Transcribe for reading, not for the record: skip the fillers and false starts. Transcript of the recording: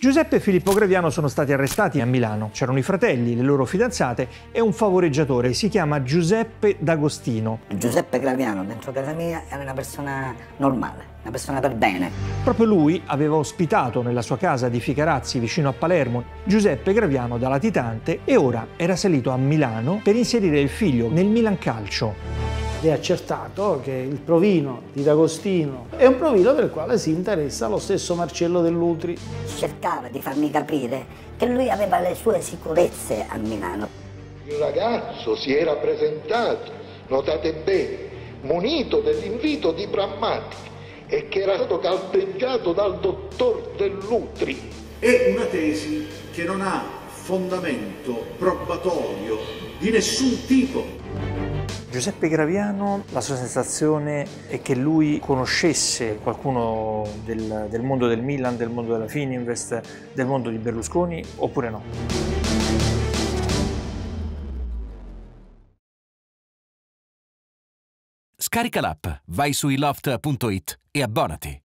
Giuseppe e Filippo Graviano sono stati arrestati a Milano. C'erano i fratelli, le loro fidanzate e un favoreggiatore, si chiama Giuseppe D'Agostino. Giuseppe Graviano dentro casa mia era una persona normale, una persona per bene. Proprio lui aveva ospitato nella sua casa di Ficarazzi, vicino a Palermo, Giuseppe Graviano da latitante e ora era salito a Milano per inserire il figlio nel Milan Calcio. È accertato che il provino di D'Agostino è un provino del quale si interessa lo stesso Marcello Dell'Utri. Cercava di farmi capire che lui aveva le sue sicurezze a Milano. Il ragazzo si era presentato, notate bene, munito dell'invito di Brammati e che era stato calpeggiato dal dottor Dell'Utri. È una tesi che non ha fondamento probatorio di nessun tipo. Giuseppe Graviano, la sua sensazione è che lui conoscesse qualcuno del mondo del Milan, del mondo della Fininvest, del mondo di Berlusconi, oppure no? Scarica l'app, vai su iloft.it e abbonati.